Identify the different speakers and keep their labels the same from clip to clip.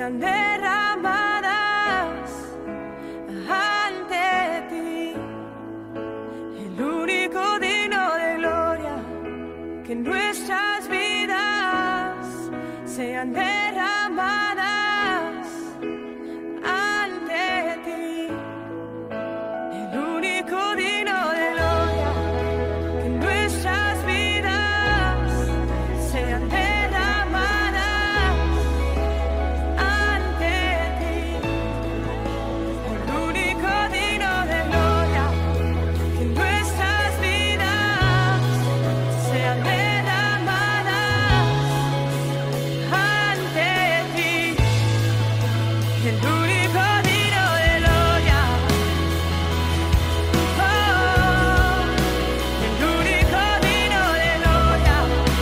Speaker 1: sean derramadas ante ti, el único digno de gloria, que nuestras vidas sean derramadas ante ti, el único digno de gloria, que nuestras vidas sean derramadas ante ti, el único digno de gloria, que nuestras vidas sean derramadas ante ti, el único digno de gloria, oh, el único digno de gloria,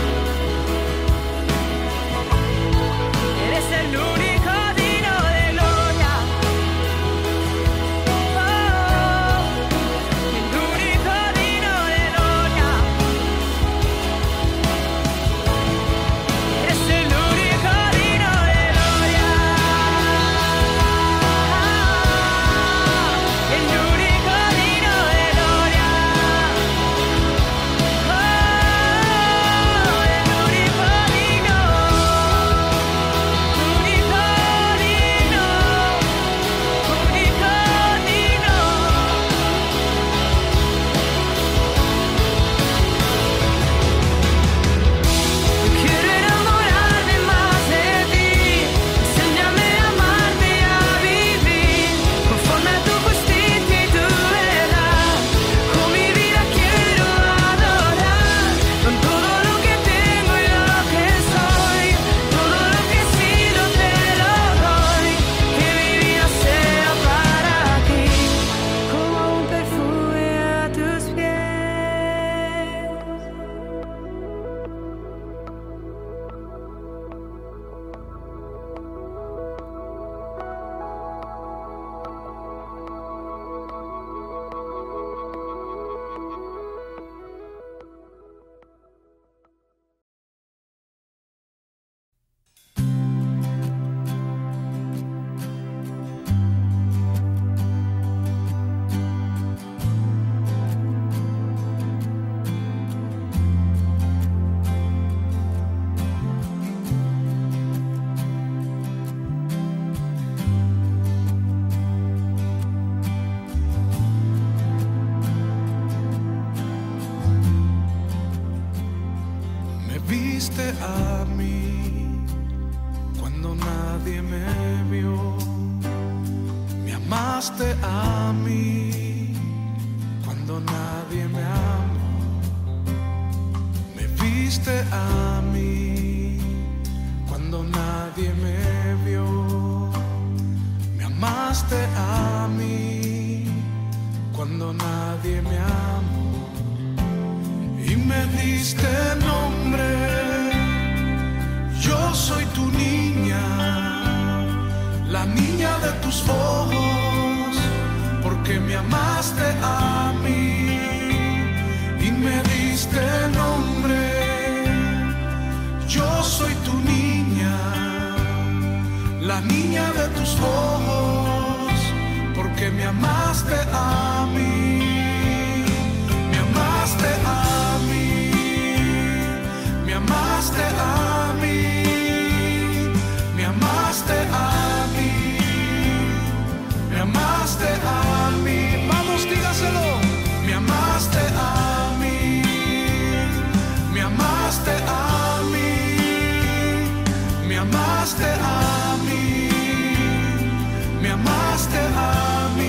Speaker 1: eres el único digno de gloria, oh, el único digno de gloria, eres el único digno de gloria, el único digno de gloria, oh, el único digno, único digno, único digno. Quiero enamorarme más de ti, enséñame a amarte y a vivir conforme a tu justicia y tu verdad. Con mi vida quiero adorar, con todo lo que tengo y lo que soy, todo lo que he sido te lo doy. Que mi vida sea para ti, como un perfume a tus pies.
Speaker 2: Me viste a mí cuando nadie me vio, me amaste a mí cuando nadie me amó, me viste a mí cuando nadie me vio, me amaste a mí cuando nadie me amó. Y me diste nombre, yo soy tu niña, la niña de tus ojos, porque me amaste a mí. Y me diste nombre, yo soy tu niña, la niña de tus ojos, porque me amaste a mí. Me amaste a mí, me amaste a mí, me amaste a mí, me amaste a mí. Vamos, dígaselo. Me amaste a mí, me amaste a mí, me amaste a mí, me amaste a mí.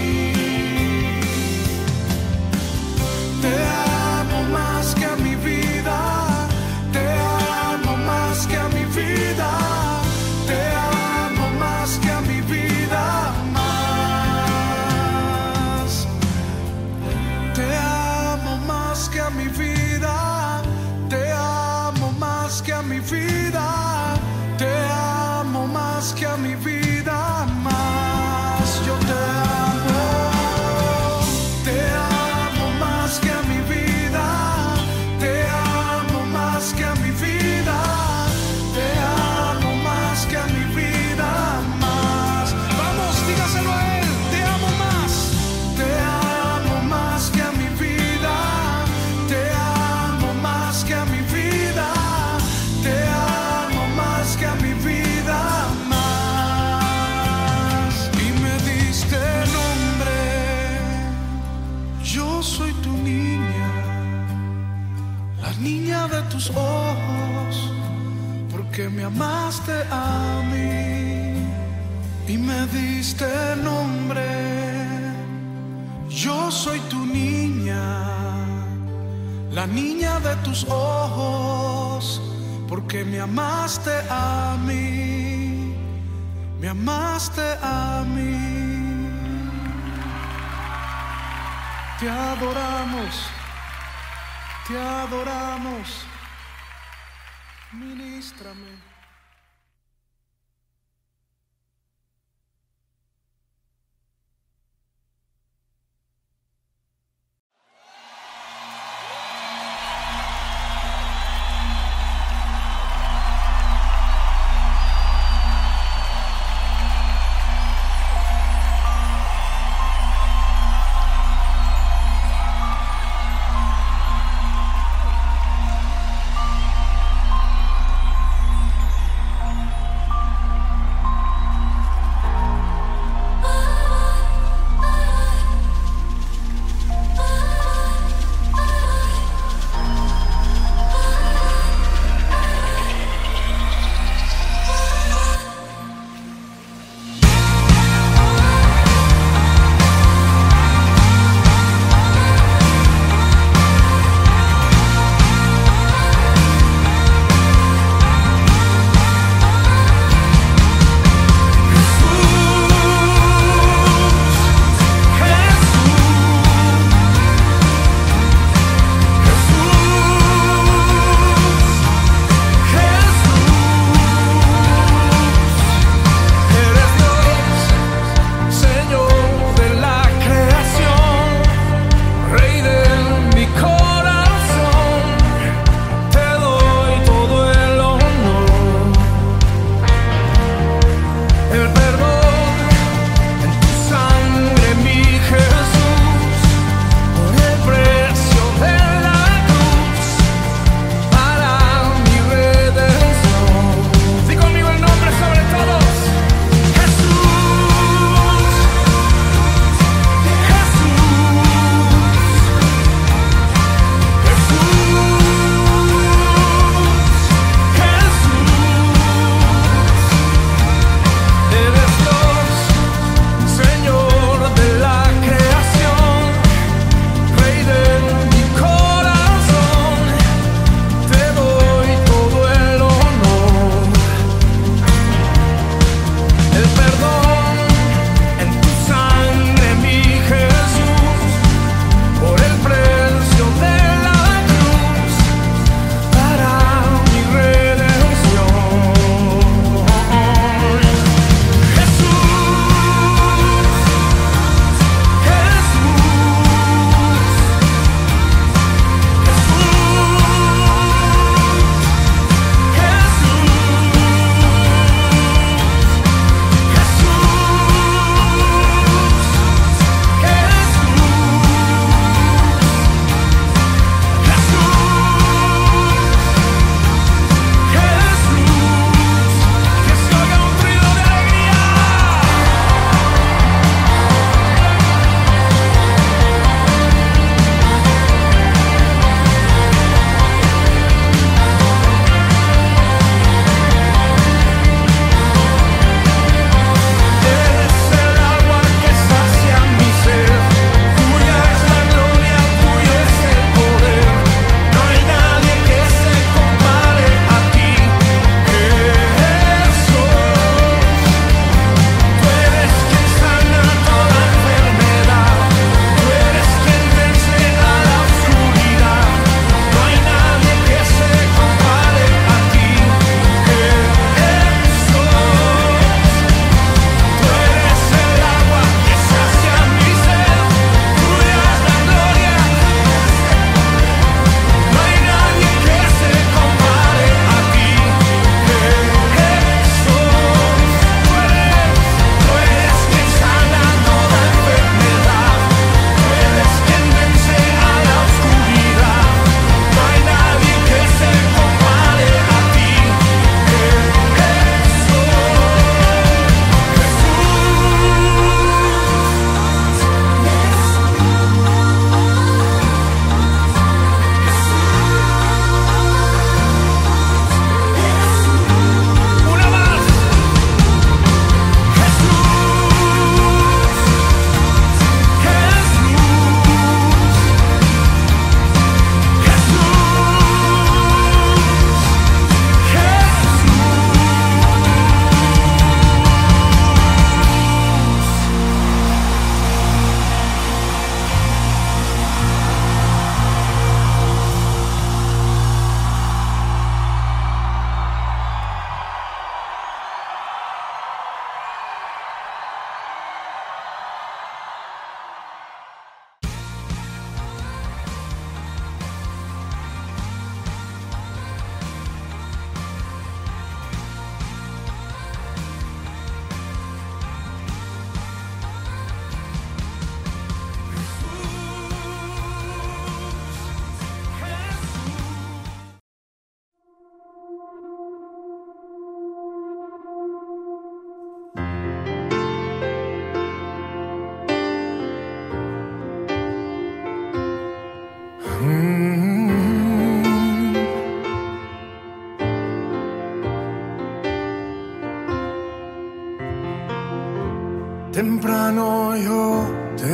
Speaker 2: Te amo más que a mi vida, te amo más que a mi vida, te amo más que a mi vida, más. Te amo más que a mi vida, te amo más que a mi vida, te amo más que a mi vida, más. Yo te amo. Te amo más que a mi vida, te amo más que a mi vida, te amo más que a mi vida, más. soy tu niña, la niña de tus ojos, porque me amaste a mí y me diste nombre. Yo soy tu niña, la niña de tus ojos, porque me amaste a mí, me amaste a mí. Te adoramos, ministrame.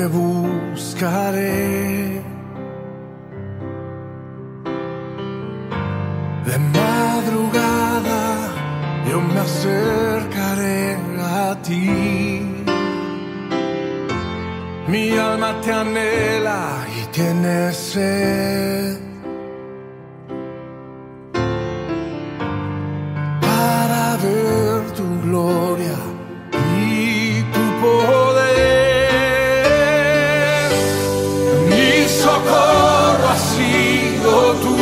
Speaker 2: buscaré. De madrugada yo me acercaré a ti. Mi alma te anhela y tiene sed para ver tu gloria y tu poder. Mi socorro has sido tú,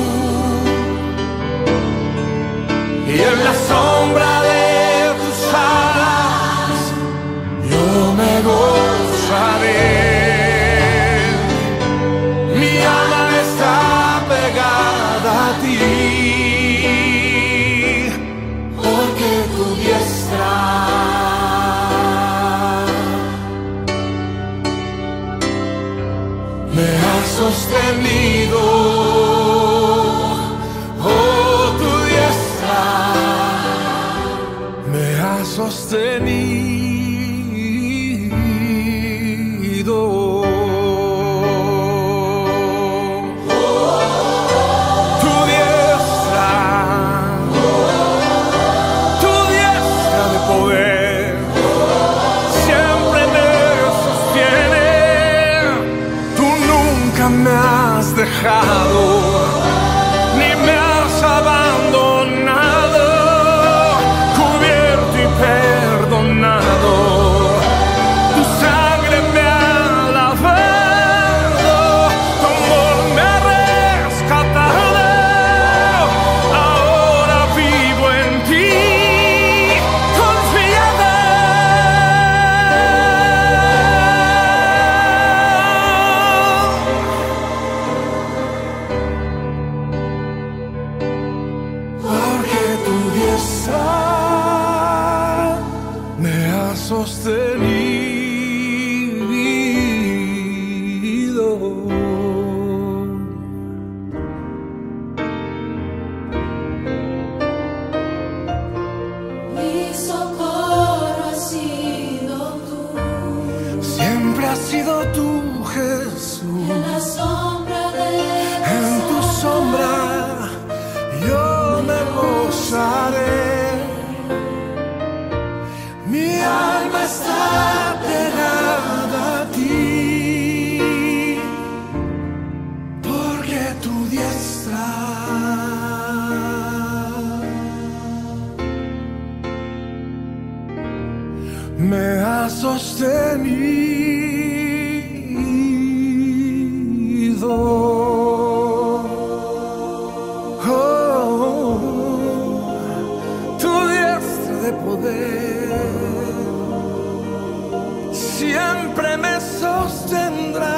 Speaker 2: y en la sombra de tus alas yo me gozaré. Mi alma está pegada a ti, porque tu diestra me ha sostenido. Sostenido. Tu diestra de poder, siempre me sostiene. Tú nunca me has dejado, ni me has abandonado, cubierto y perdonado. Tu sangre me ha lavado, tu amor me ha rescatado. Ahora vivo en ti, confiado. Porque tu diestra me ha sostenido.
Speaker 1: Mi socorro has sido tú,
Speaker 2: Siempre has sido tú, Jesús.
Speaker 1: en la sombra de
Speaker 2: En tu sombra yo me gozaré. Mi alma está pegada a ti, porque tu diestra me ha sostenido. Tu diestra de poder siempre me sostendrá.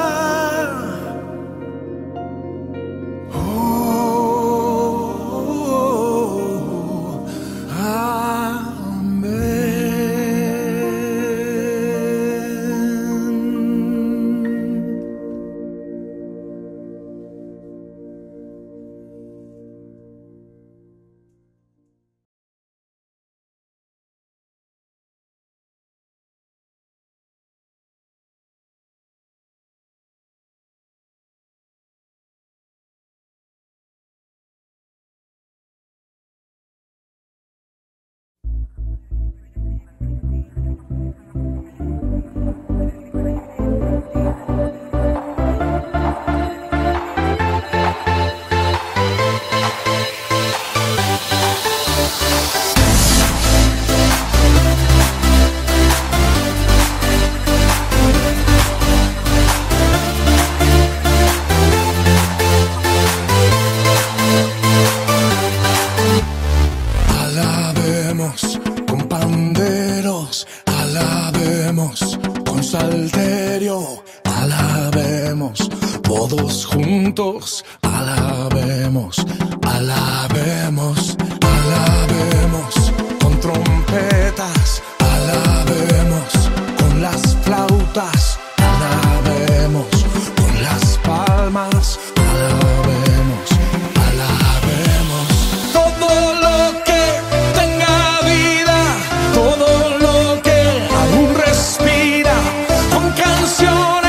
Speaker 2: Todos juntos alabemos, alabemos, alabemos, con trompetas, alabemos, con las flautas, alabemos, con las palmas, alabemos, alabemos. Todo lo que tenga vida, todo lo que aún respira, con canciones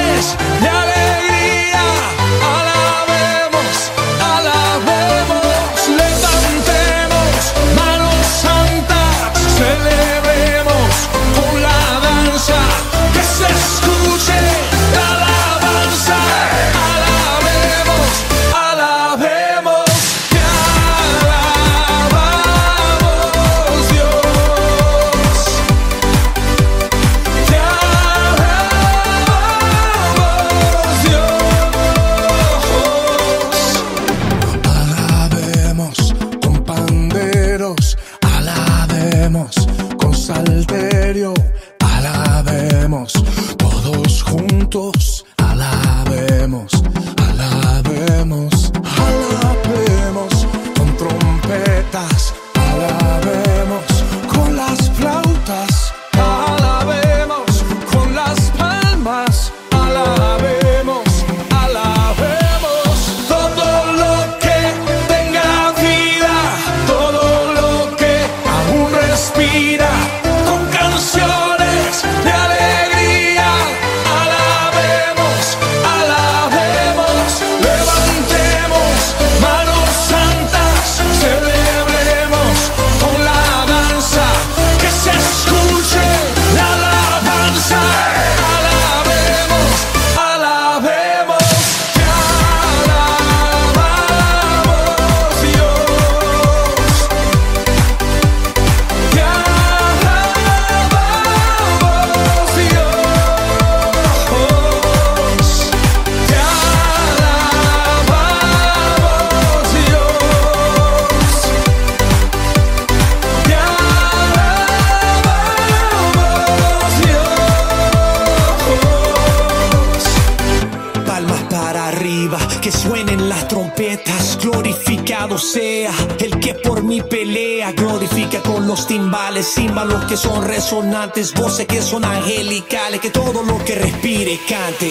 Speaker 3: suenen las trompetas. Glorificado sea el que por mí pelea. Glorifica con los timbales, címbalos que son resonantes, voces que son angelicales. Que todo lo que respire cante.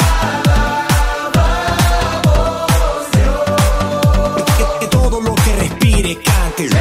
Speaker 3: Que todo lo que respire cante.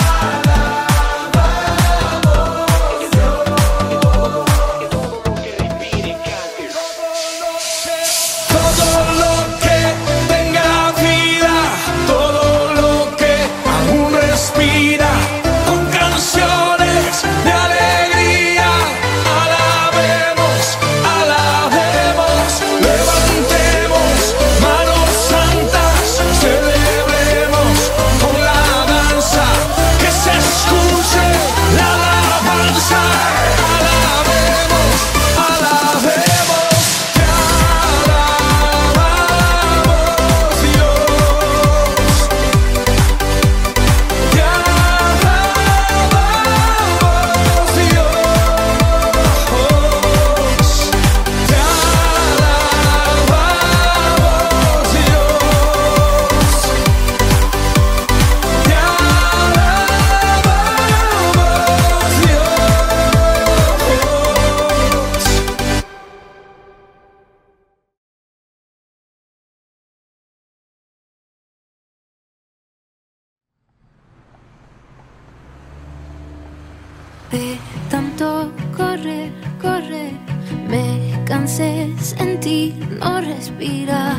Speaker 1: De tanto correr, correr, me cansé, sentí no respirar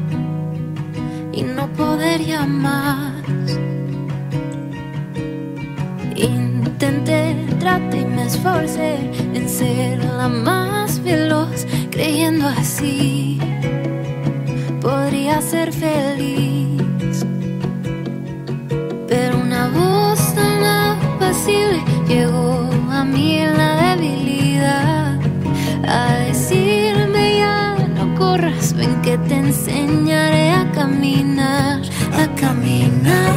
Speaker 1: y no poder llamar. Intenté, traté y me esforcé en ser la más veloz, creyendo así podría ser feliz. Pero una voz tan apacible llegó a mí en la debilidad, a decirme ya no corras, ven que te enseñaré a caminar, a caminar,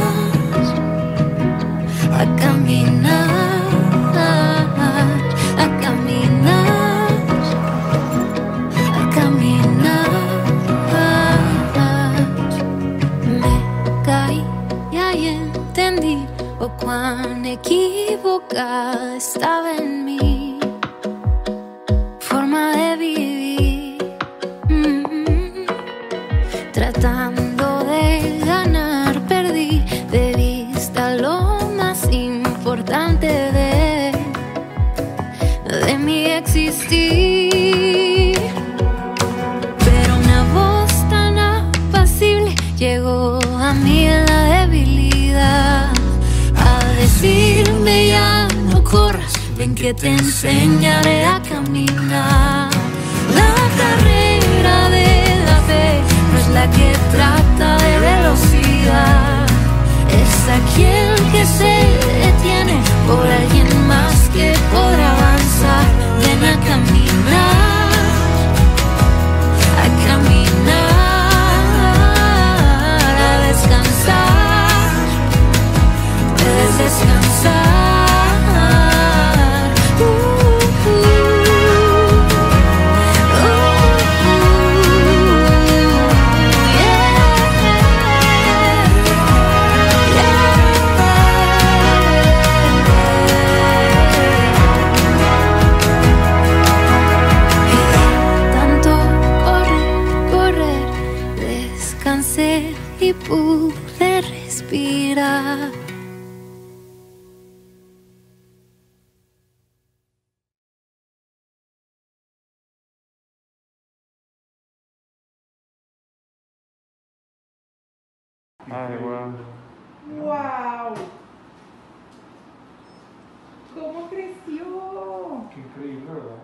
Speaker 1: a caminar, a caminar, a caminar. Me caí y ahí entendí cuán equivocada estaba en mi forma de vivir, tratando de ganar perdí de vista lo más importante de mi existir. Pero una voz tan apacible llegó a mí en la debilidad, decirme ya no corras, ven que te enseñaré a caminar. La carrera de la fe no es la que trata de velocidad, es aquel que se detiene por alguien más que podrá avanzar. Ven a caminar, a caminar, a descansar. Puedes descansar. Tanto correr, correr, descansé y pude respirar.
Speaker 4: Ay, wow.
Speaker 5: ¡Wow! ¿Cómo creció?
Speaker 4: Qué increíble, ¿verdad?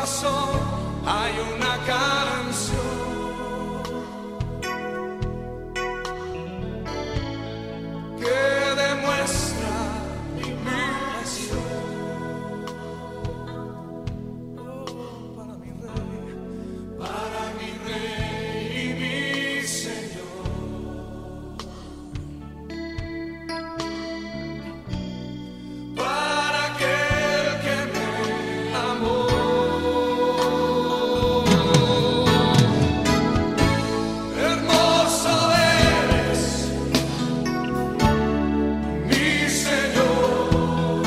Speaker 2: corazón hay una canción que demuestra mi pasión. Oh, para mi rey y mi Señor. Para aquel que me amó. Hermoso eres, mi Señor.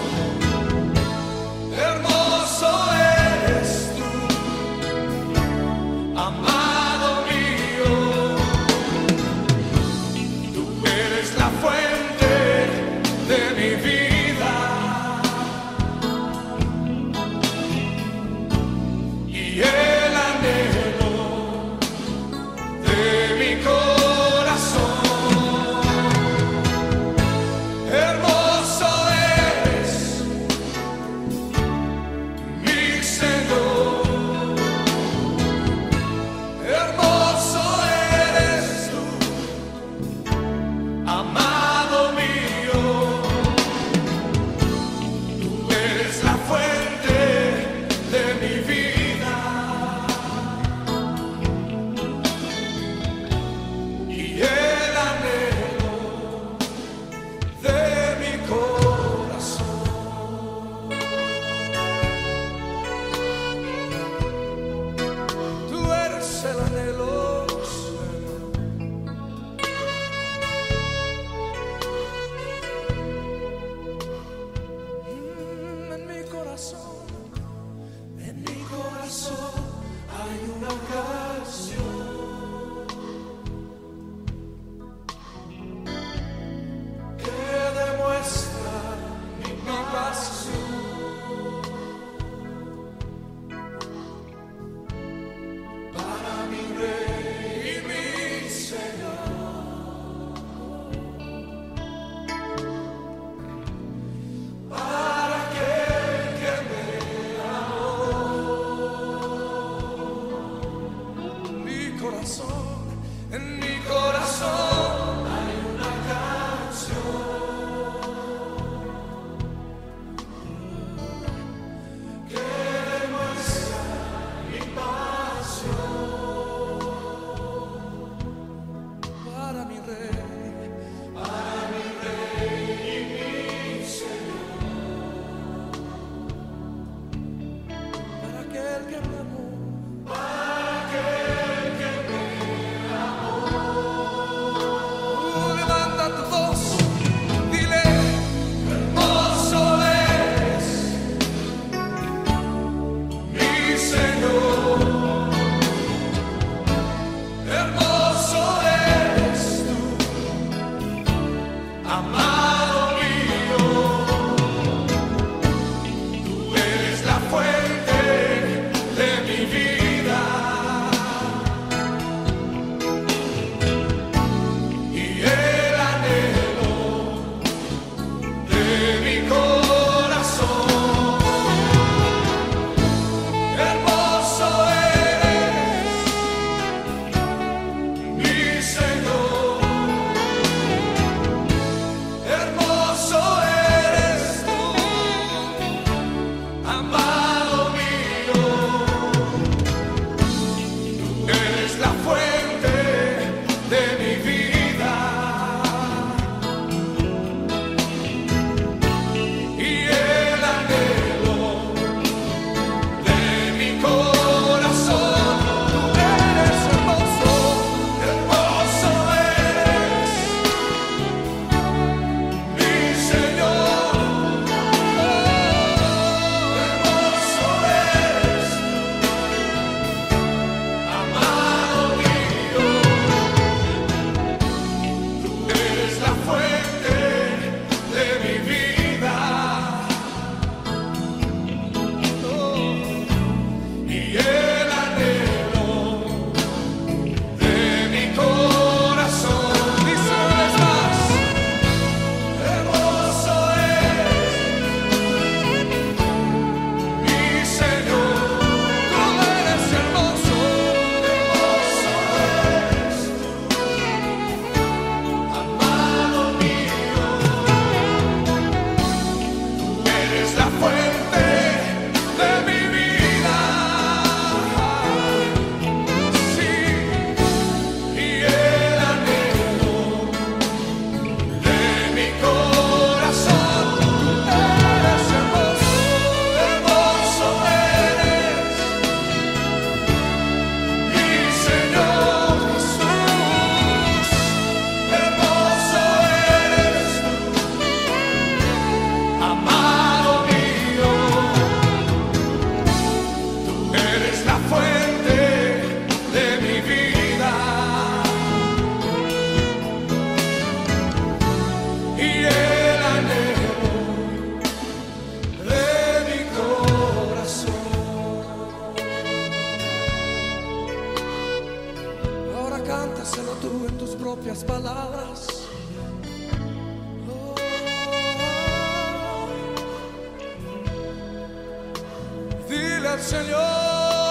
Speaker 2: Hermoso eres tú, amado mío. Tú eres la fuente de mi vida y el anhelo de mi corazón. Hermoso eres, mi Señor. Hermoso eres tú, amado mío. Tú eres la fuente de mi vida y el anhelo de mi corazón. Tú eres el anhelo, en mi corazón hay una canción que demuestra mi pasión. Para mi rey y mi Señor. Para aquel que me amó. Mi corazón, en mi corazón hay una canción que demuestra mi pasión. Para mi rey y mi Señor. Para aquel que me amó. Para aquel que me amó. Levanta tu voz, dile: hermoso eres, mi Señor. Hermoso eres tú, amado mío. Tú eres la fuente de mi propias palabras. Oh, dile al Señor.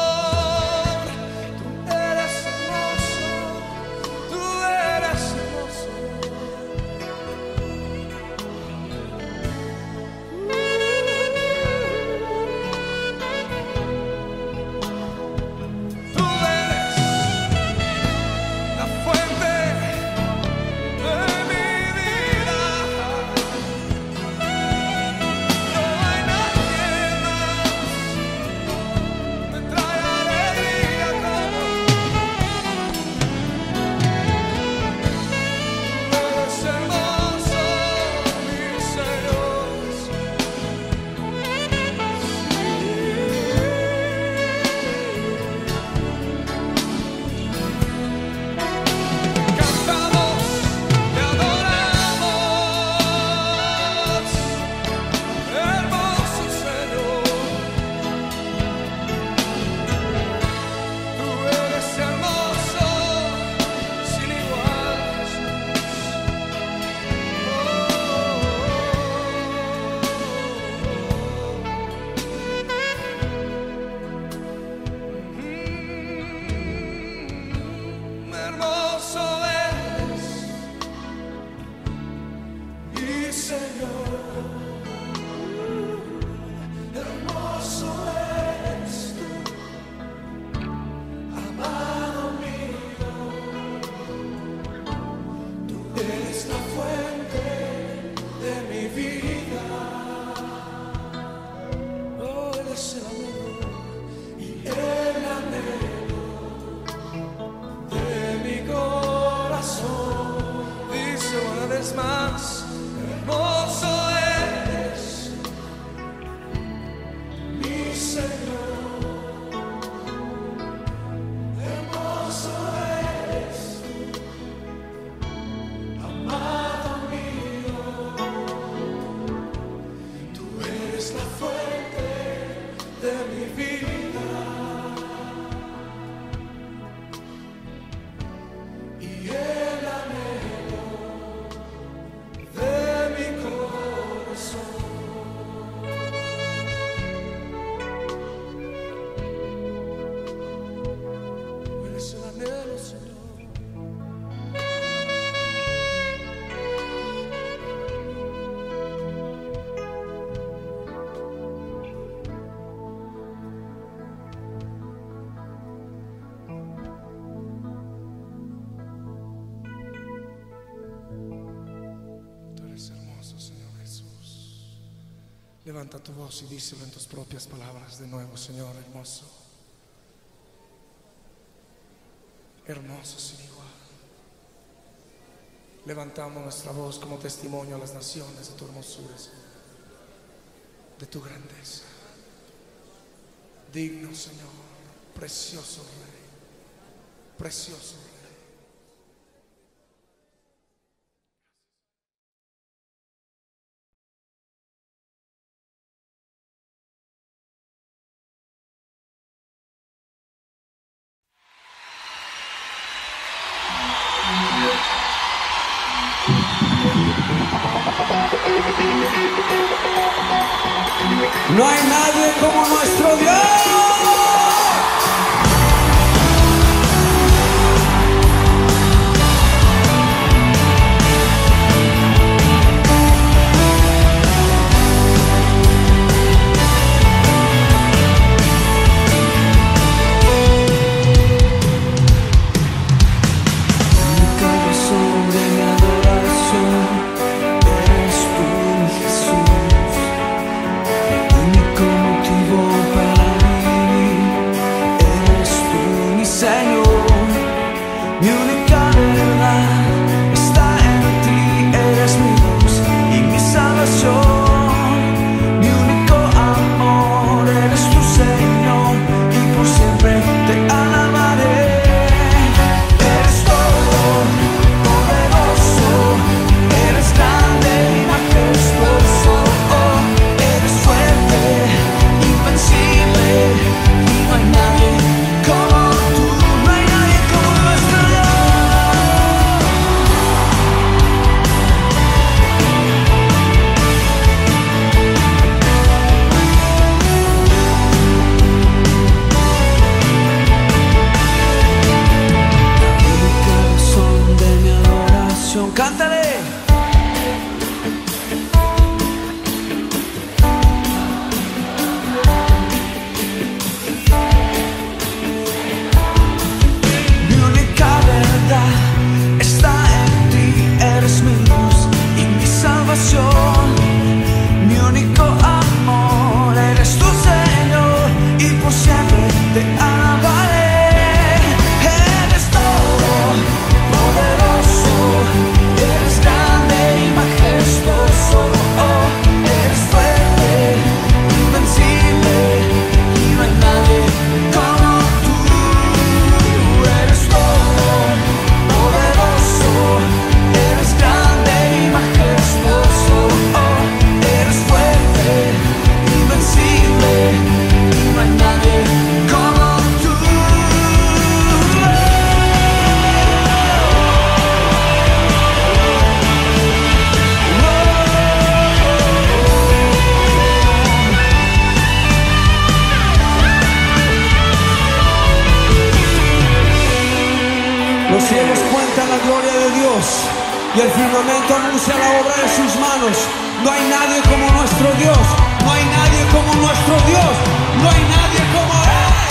Speaker 2: Más hermoso eres, mi Señor, hermoso eres, amado mío, tú eres la fuente de mi vida y el anhelo de mi corazón. Eres el anhelo, Señor. Levanta tu voz y díselo en tus propias palabras de nuevo, Señor, hermoso. Hermoso sin igual. Levantamos nuestra voz como testimonio a las naciones de tu hermosura, Señor, de tu grandeza. Digno, Señor, precioso Rey, precioso Rey.
Speaker 3: No hay nadie como nuestro Dios.
Speaker 2: Único motivo para mí Los cielos cuentan la gloria de Dios y el firmamento anuncia la obra de sus manos. No hay nadie como nuestro Dios, no hay nadie como nuestro Dios, no hay nadie como Él.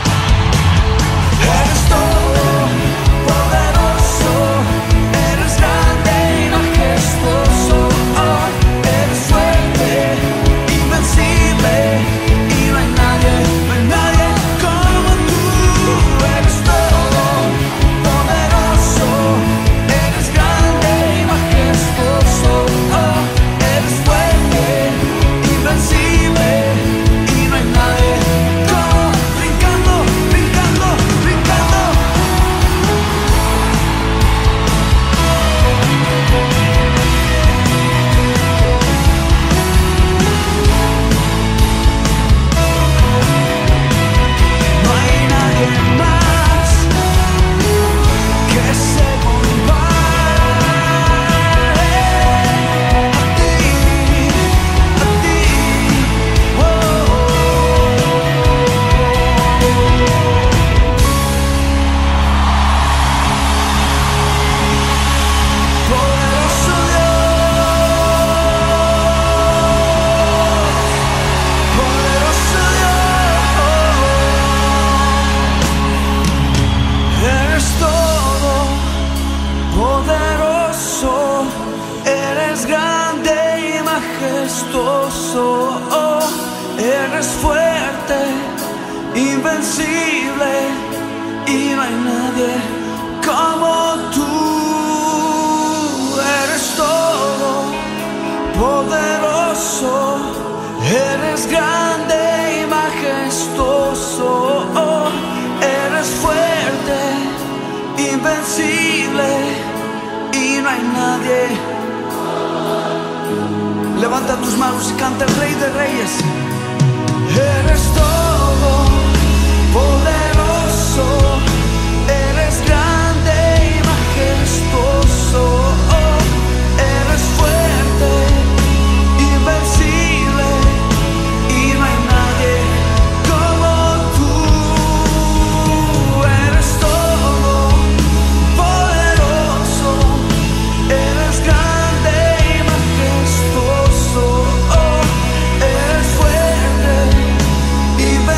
Speaker 2: Eres todo poderoso, eres grande y majestuoso, eres fuerte, invencible y no hay nadie como tú. Eres todo poderoso, eres grande y majestuoso, eres fuerte, invencible y no hay nadie como. Brincando, brincando, brincando. No hay nadie más que se compare a ti, oh. Poderoso Dios, poderoso Dios, eres todo poderoso, eres grande y majestuoso, eres fuerte, invencible y no hay nadie como tú. Eres todo poderoso, eres grande y majestuoso, eres fuerte, invencible y no hay nadie. Levanta tus manos y canta el Rey de Reyes. Eres todo poderoso, eres grande y majestuoso, eres fuerte, invencible y no hay nadie como tú. Eres todo poderoso, eres grande y majestuoso, eres fuerte, invencible.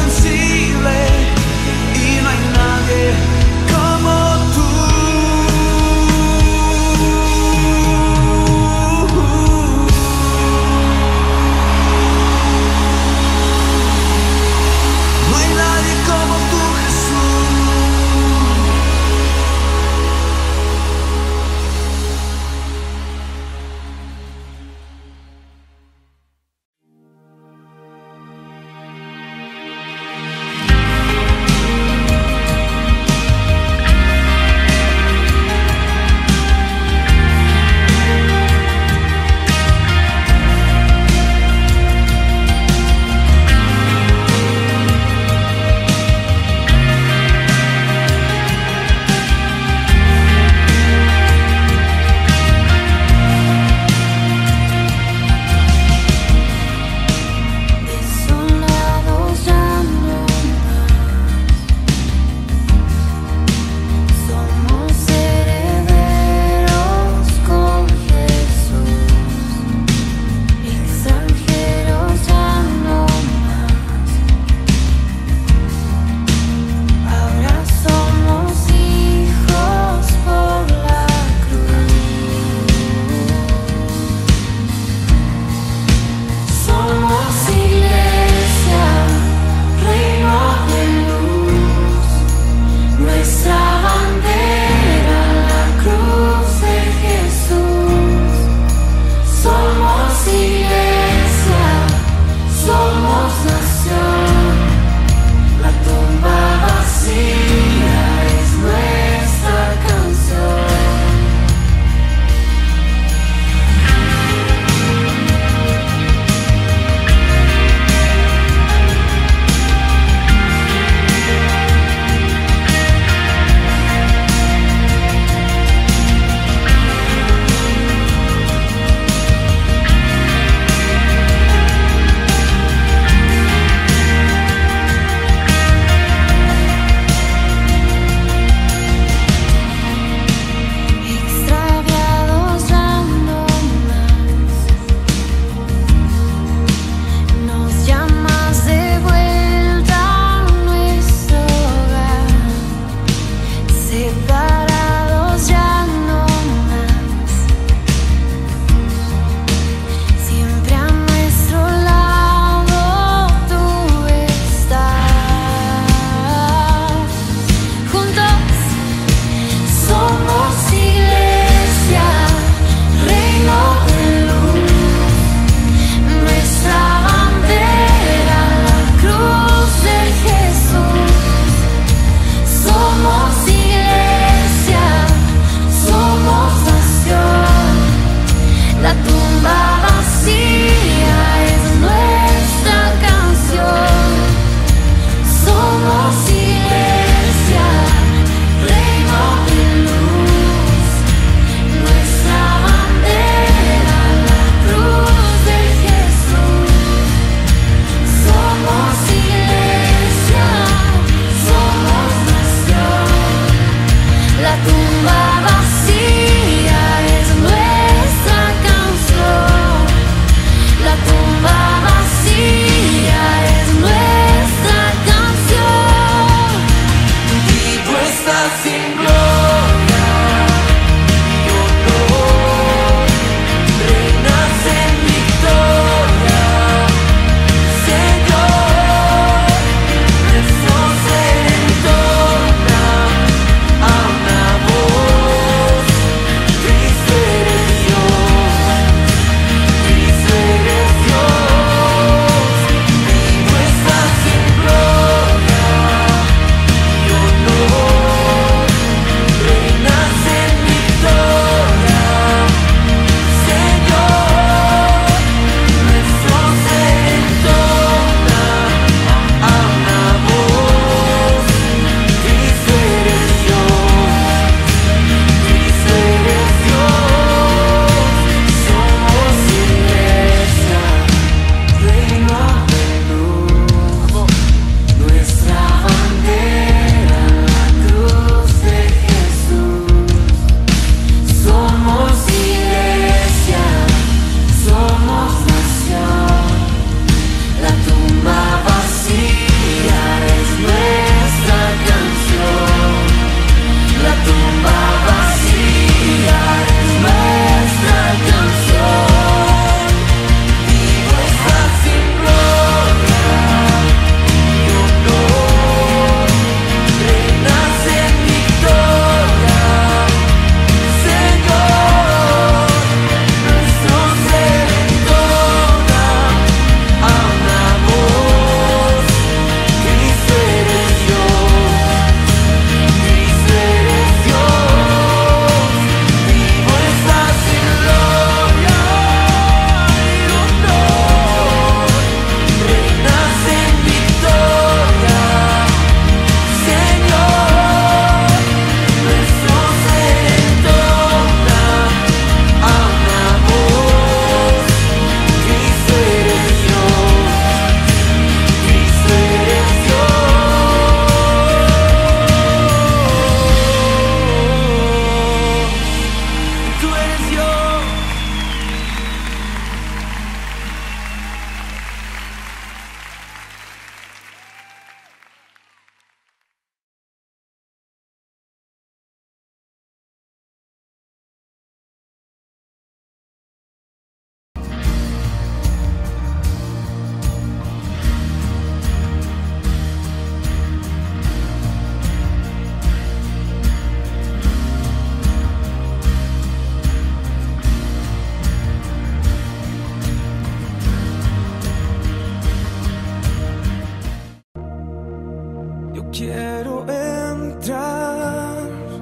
Speaker 3: Yo quiero entrar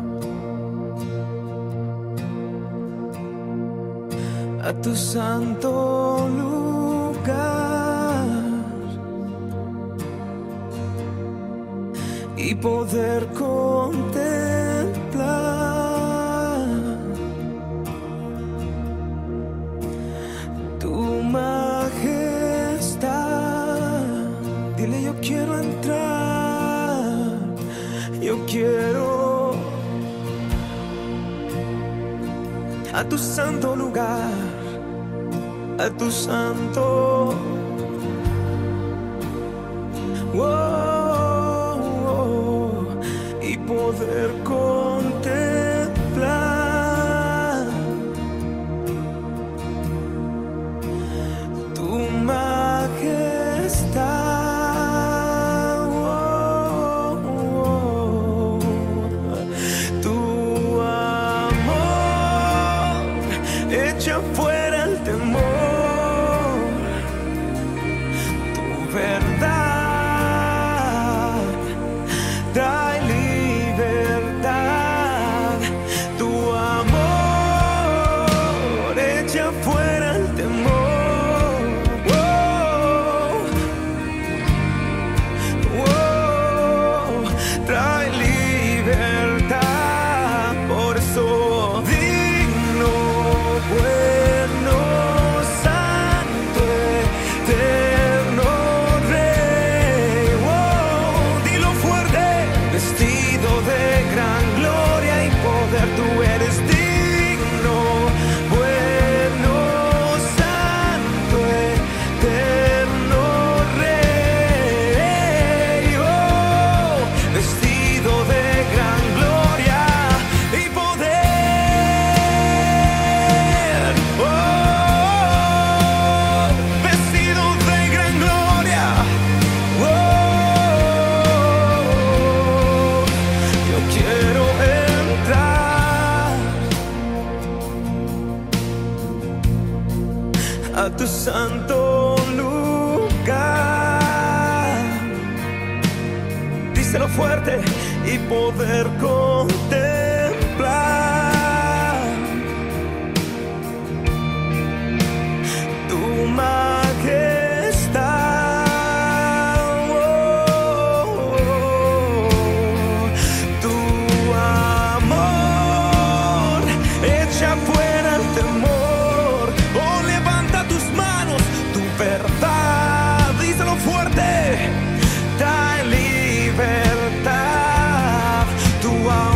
Speaker 3: a tu santo lugar y poder contemplar tu majestad. Dile, yo quiero entrar, yo quiero a tu santo lugar, a tu santo. Y poder contemplar tu majestad, tu amor echa fuera el temor, tu verdad trae libertad, tu amor echa fuera el temor. Trae libertad, por eso digno, bueno, santo, eterno Rey. Dilo fuerte, vestido de gran gloria y poder, tú eres digno, bueno, santo, eterno Rey. Vestido de gran gloria y poder. Vestido de gran gloria. Yo quiero entrar a tu santo lugar. Díselo fuerte y poder contemplar tu majestad, tu amor echa fuera el temor. Levanta tus manos, tu verdad, díselo fuerte, trae libertad, tu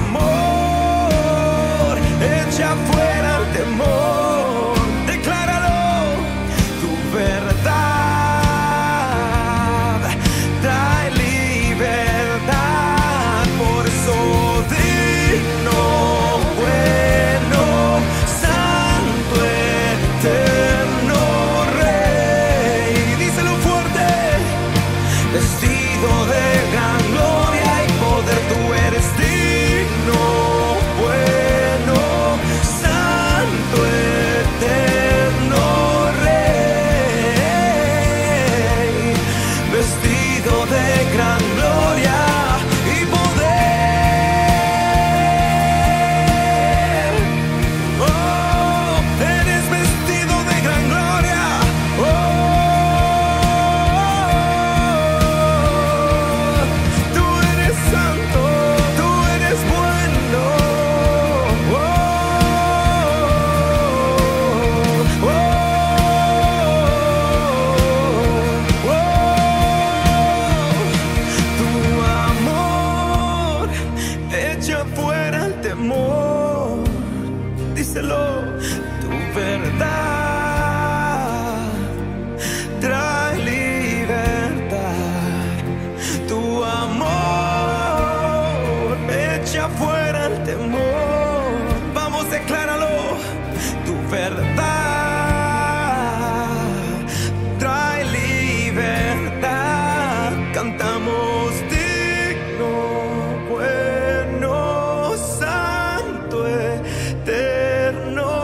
Speaker 3: amor echa fuera el temor. Decláralo, tu verdad trae libertad, por eso digno, bueno, santo, eterno Rey. Díselo fuerte, vestido de gran gloria y poder, tú eres digno, bueno, santo, eterno Rey. Vestido de gran gloria y poder. Eres vestido de gran gloria. Tú eres santo, tú eres bueno. Tu amor echa fuera el temor. Díselo, tu verdad trae libertad, tu amor echa fuera el temor. Vamos, decláralo, tu verdad trae libertad. Cantamos digno, bueno, santo, eterno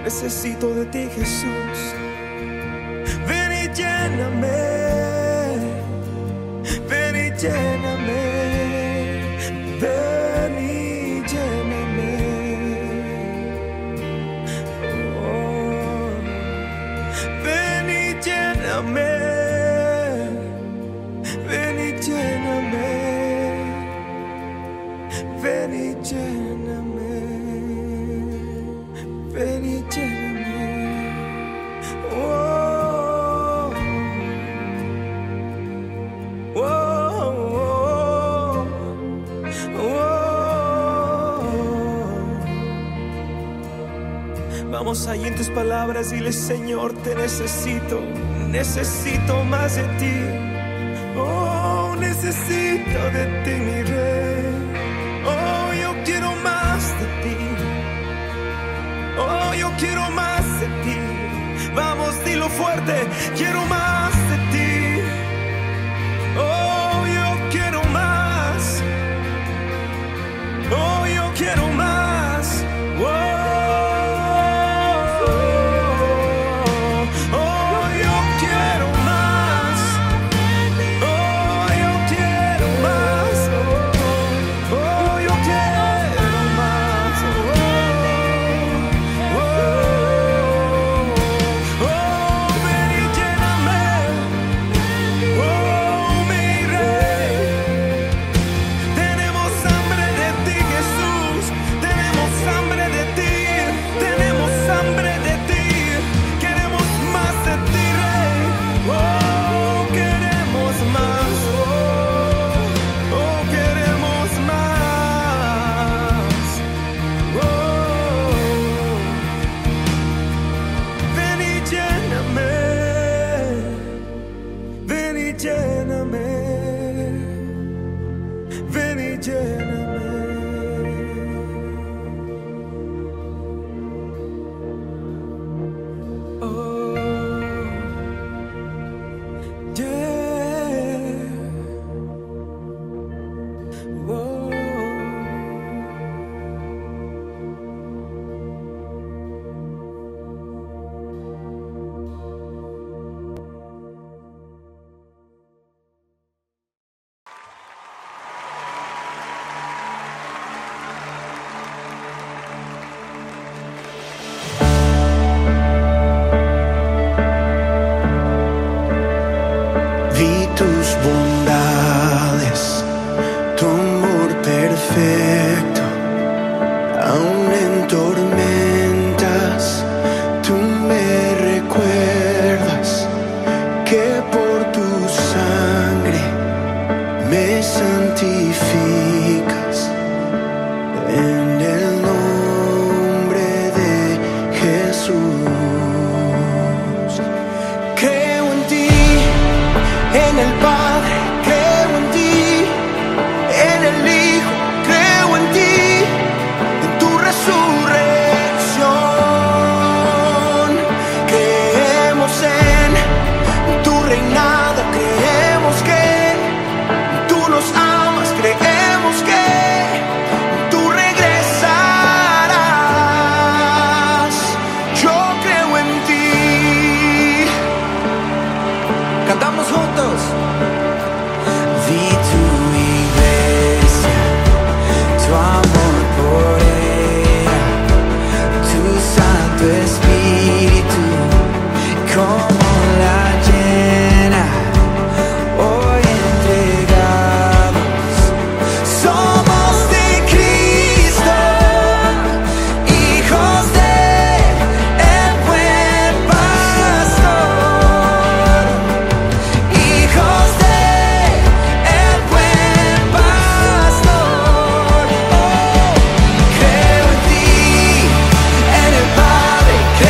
Speaker 3: necesito de ti, Jesús. Ven y lléname, ven y lléname, ven y lléname. Oh, ven y lléname, ven y lléname, ven y lléname, ven y lléname. Oh, oh, oh, oh. Vamos ahí en tus palabras, dile: Señor, te necesito, necesito más de ti. Oh, necesito de ti, mi Rey. Oh, yo quiero más de ti. Oh, yo quiero más de ti. Vamos, dilo fuerte: quiero más de ti. Oh, yo quiero más. Oh, yo quiero más. Oh, oh, yo quiero más. Oh, yo quiero más. Oh, yo quiero más. Oh, ven y lléname. Oh, mi Rey. Tenemos hambre de ti, Jesús. Tenemos hambre de ti. Tenemos hambre de ti. Queremos más de ti, Rey. Oh, queremos más. Oh, queremos más. Oh, ven y lléname. Ven y lléname. Ven y lléname. Oh, yeah. Oh. Vi tus bondades, tu amor perfecto, aún en tormentas, tú me recuerdas que por tu sangre me santificas. En el nombre de Jesús, creo en ti, en el Padre, creo en ti, en el Hijo, creo en ti, en tu resurrección. Creemos en tu reinado, creemos que tú nos amas, creemos que tú regresarás. Yo creo en ti. Cantamos juntos. Vi tu iglesia, tu amor por ella, tu Santo Espíritu, como la llena, hoy entregados. Somos de Cristo, hijos de el buen pastor. Hijos de el buen pastor. Oh, creo en ti, en el Padre,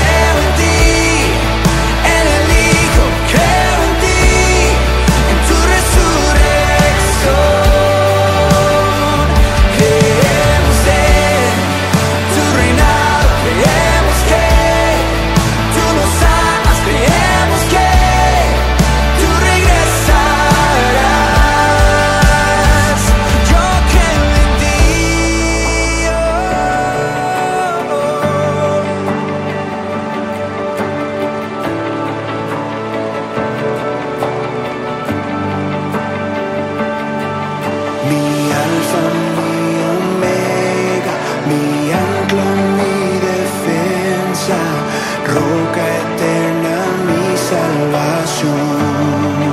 Speaker 6: roca eterna, mi salvación.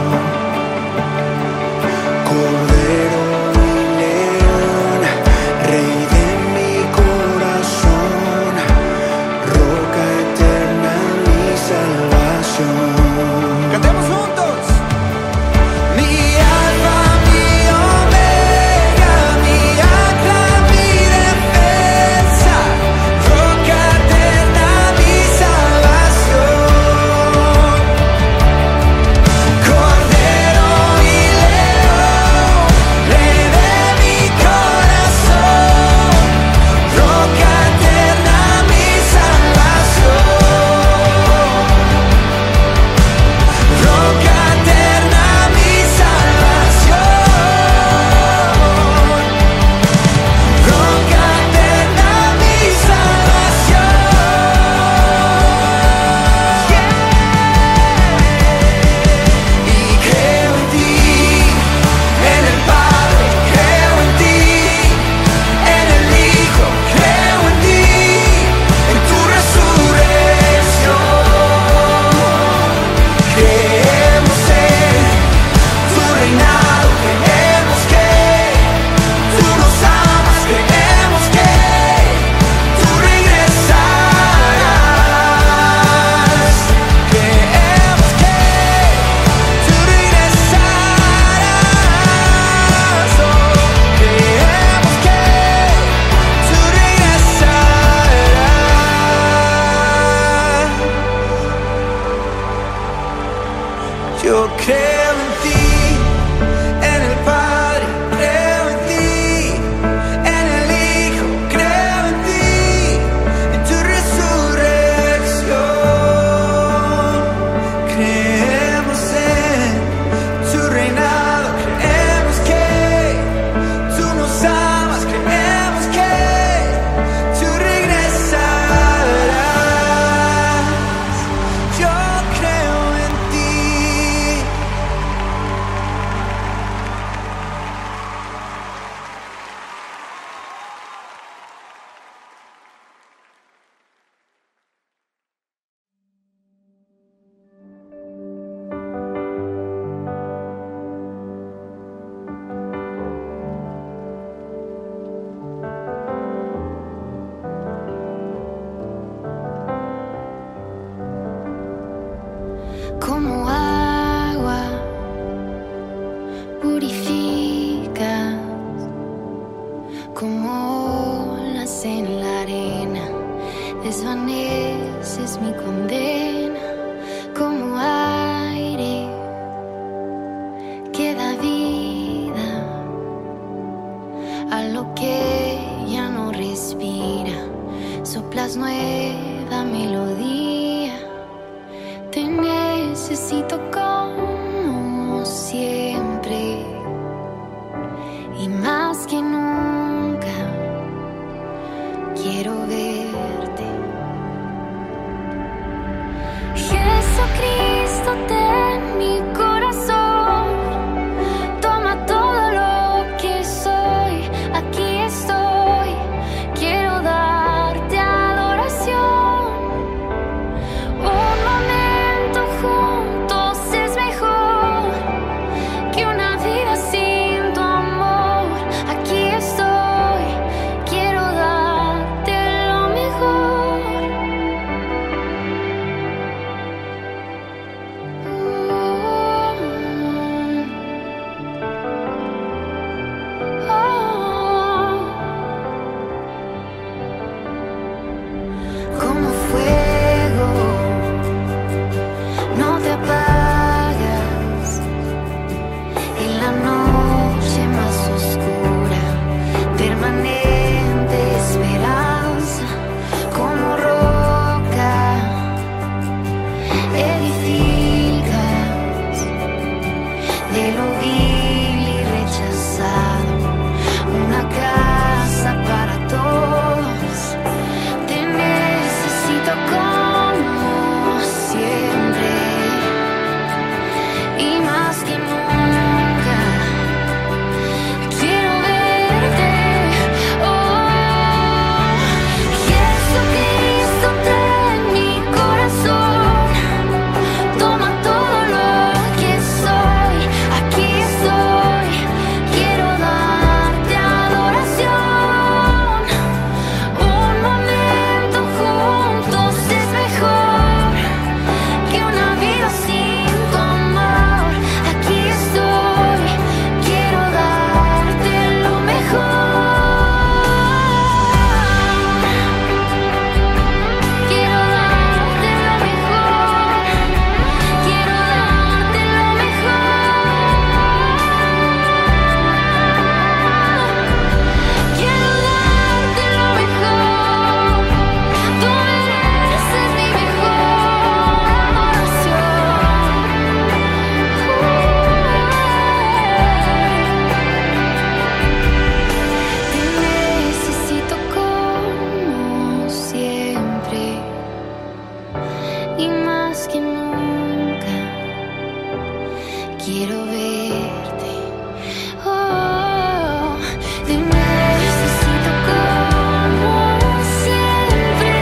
Speaker 6: Cordero y león, rey de mi corazón, roca eterna, mi salvación. Cantemos juntos. Mi alfa, mi omega, mi ancla, mi defensa, roca eterna, mi salvación. Cordero y león, rey de mi corazón, roca eterna, mi salvación. Roca eterna, mi salvación. Roca eterna, mi salvación. Y creo en ti, en el Padre, creo en ti, en el Hijo, creo en ti, en tu resurrección. Creemos en tu reinado, creemos que tú nos amas, creemos que tú regresarás. Creemos que tú regresarás. Oh, creemos que tú regresarás. Yo creo en ti, en el Padre, creo en ti, en el Hijo, creo en ti, en tu resurrección. Creemos en tu reinado, creemos que tú nos amas, creemos que tú regresarás. Yo creo en ti.
Speaker 1: Como agua purificas, como olas en la arena, desvaneces mi condena. Como aire que da vida a lo que ya no respira, soplas nueva melodía. Te necesito como siempre y más que nunca quiero verte. Jesucristo, ten mi corazón, toma todo lo que soy, aquí estoy, quiero darte adoración. Un momento juntos es mejor que una vida sin tu amor. Aquí
Speaker 7: más que nunca quiero verte. Oh, te necesito como siempre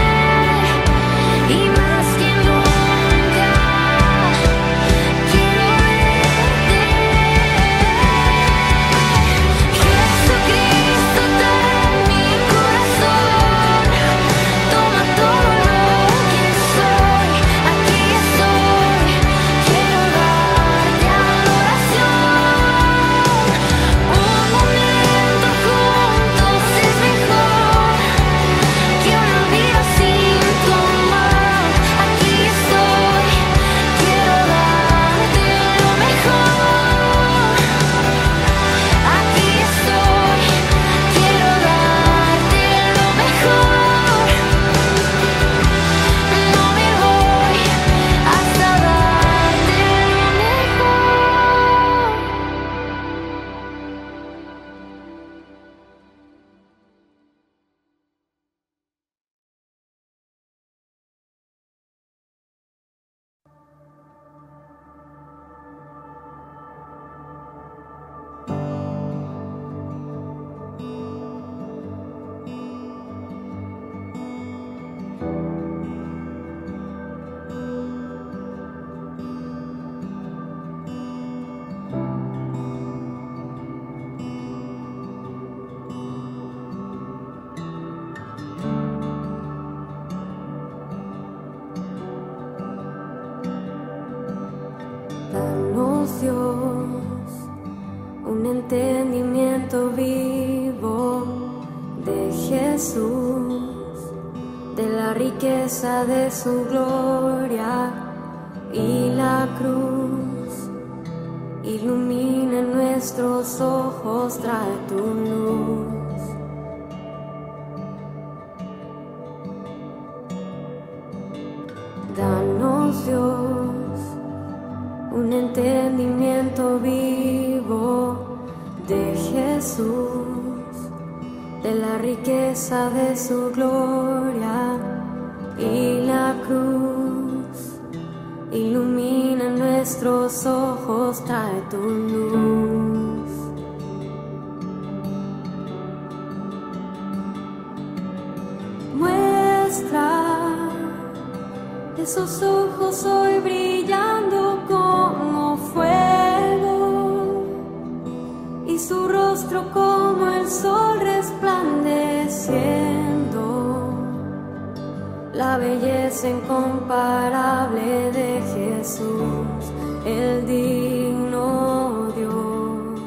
Speaker 7: y más que nunca quiero verte. Jesucristo, toma mi corazón, toma todo lo que soy. Aquí estoy, quiero darte adoración. Un momento juntos es mejor que una vida sin tu amor. Aquí estoy, quiero darte lo mejor. Aquí estoy, quiero darte lo mejor. No me voy hasta darte lo
Speaker 8: Danos, Dios, un entendimiento vivo de Jesús, de la riqueza de su gloria y la cruz. Ilumina nuestros ojos, trae tu luz. Danos, Dios, un entendimiento vivo de Jesús, de la riqueza de su gloria y la cruz. Ilumina nuestros ojos, trae tu luz. Muestra esos ojos hoy brillando como fuego y su rostro como el sol resplandeciendo. La belleza incomparable de Jesús, el digno Dios.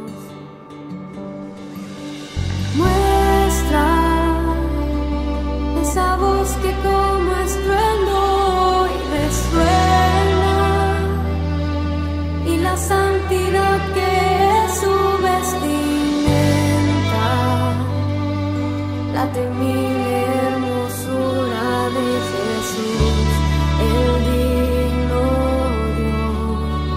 Speaker 8: Muestra esa voz que como estruendo hoy resuena y la santidad que es su vestimenta, la temible hermosura de Jesús, el digno Dios.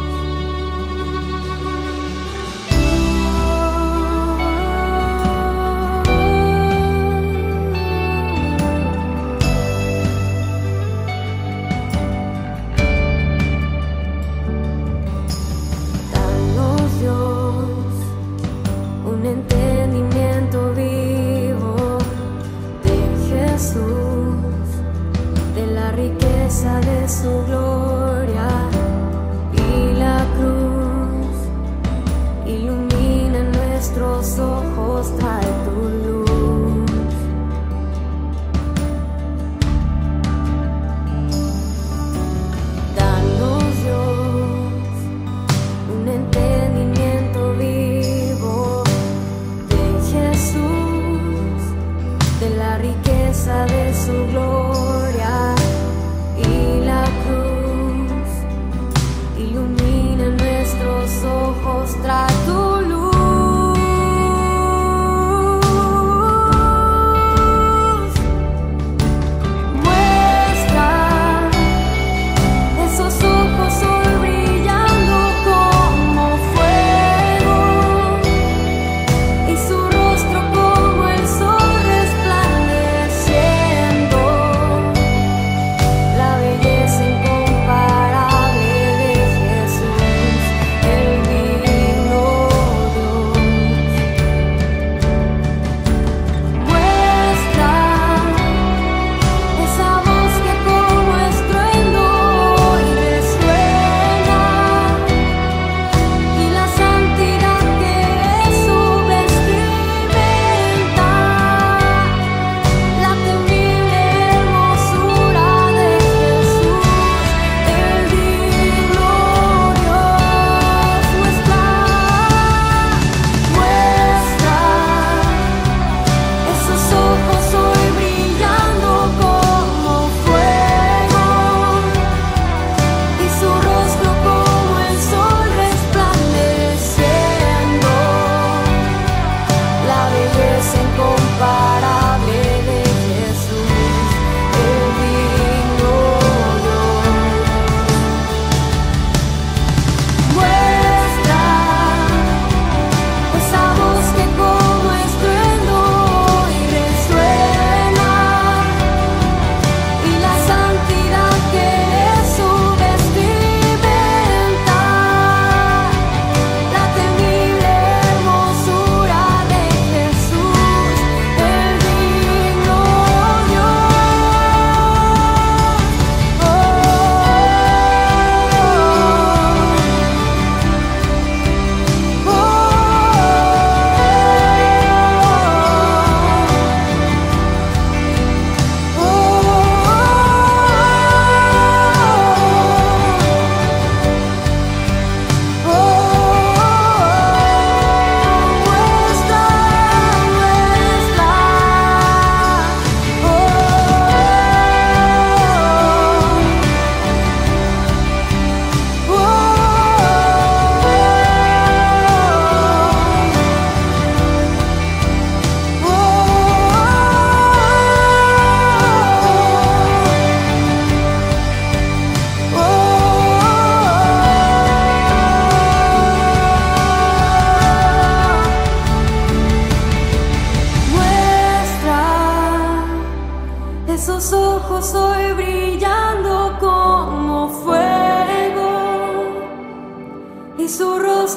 Speaker 8: Danos, Dios, un entendimiento vivo de Jesús, de la riqueza de su gloria y la cruz. Ilumina nuestros ojos, trae tu luz. Danos, Dios, un entendimiento vivo de Jesús, de la riqueza de su gloria y la cruz. Ilumina nuestros ojos, trae tu luz.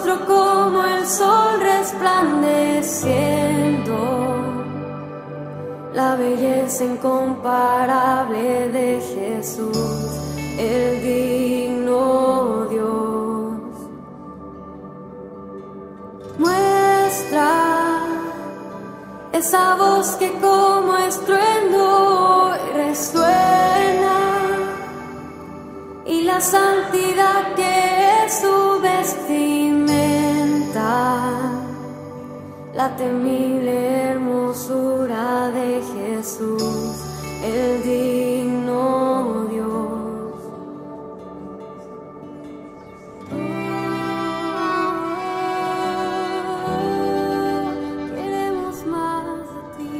Speaker 8: rostro como el sol resplandeciendo, la belleza incomparable de Jesús, el digno Dios. Muestra esa voz que como estruendo resuena, y la santidad que es su vestimenta, la temible hermosura de Jesús, el digno Dios. Queremos más de ti.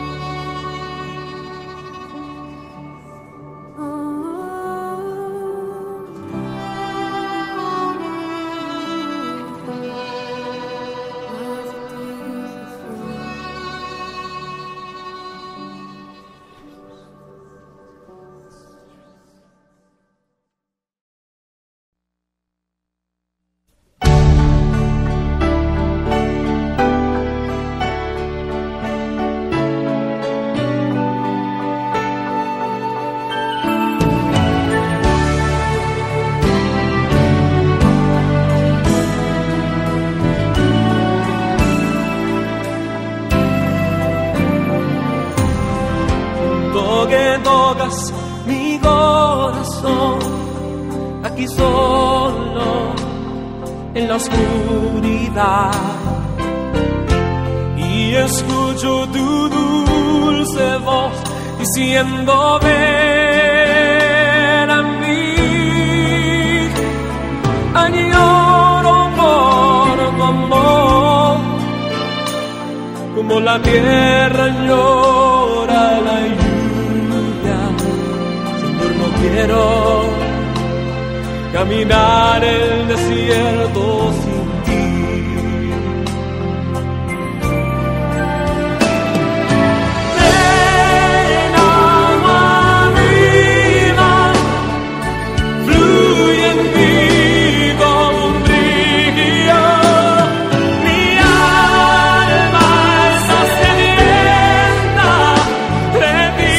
Speaker 3: Que tocas mi corazón, aquí solo en la oscuridad, y escucho tu dulce voz diciendo ven a mí, añoro por tu amor, como la tierra añora la lluvia. Quiero caminar el desierto sin ti. Ven, agua viva, fluye en mí como un río. Mi alma está sedienta de ti.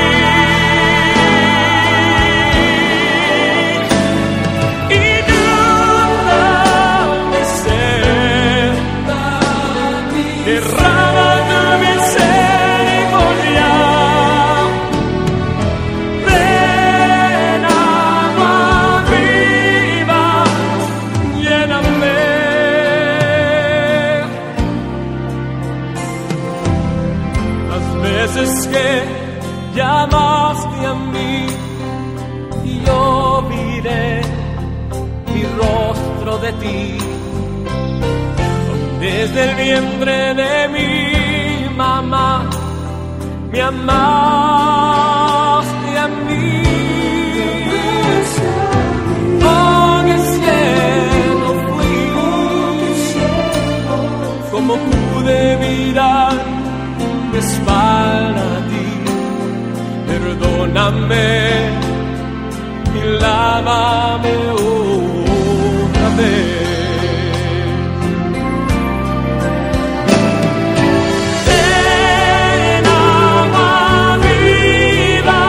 Speaker 3: Que llamaste a mí y yo miré mi rostro de ti. Desde el vientre de mi mamá me amaste a mí. Oh, que cielo fui, como pude mirar mi espalda a ti. Perdóname y lávame otra vez. Ven, agua viva,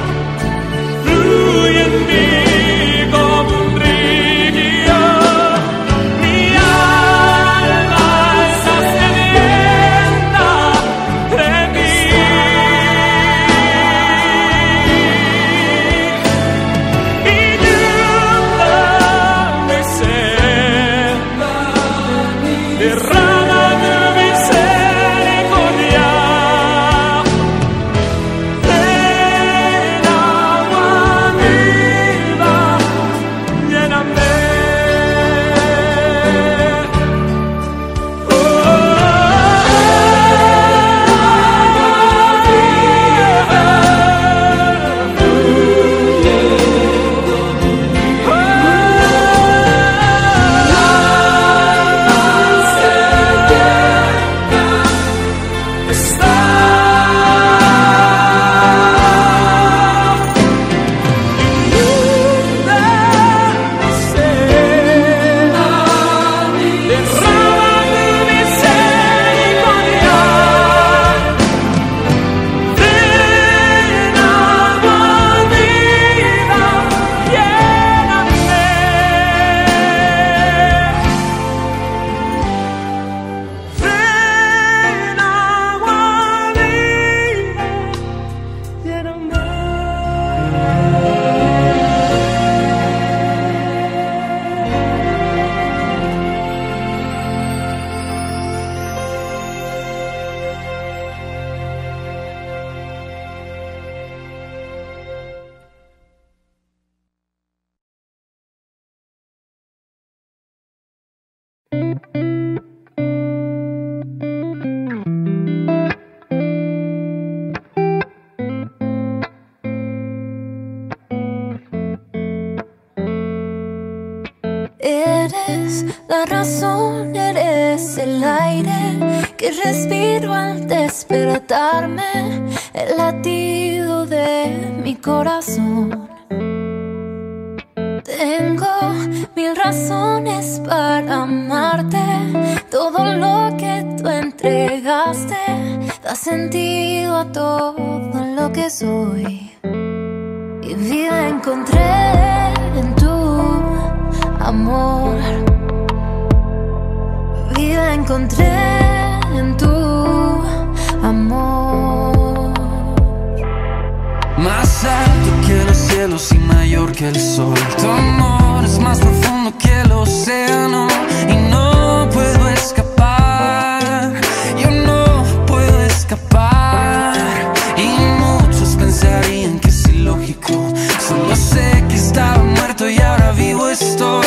Speaker 3: fluye en mí como un río. Mi alma está sedienta de ti. Y
Speaker 8: Eres la razón, eres el aire que respiro al despertarme, el latido de mi corazón. Tengo mil razones para amarte, todo lo que tú entregaste da sentido a todo lo que soy. Y vida encontré en tu amor, vida encontré en tu amor.
Speaker 6: Más alto que los cielos y mayor que el sol. Tu amor es más profundo que el océano y no puedo escapar. Yo no puedo escapar. Y muchos pensarían que es ilógico. Solo sé que estaba muerto y ahora vivo estoy.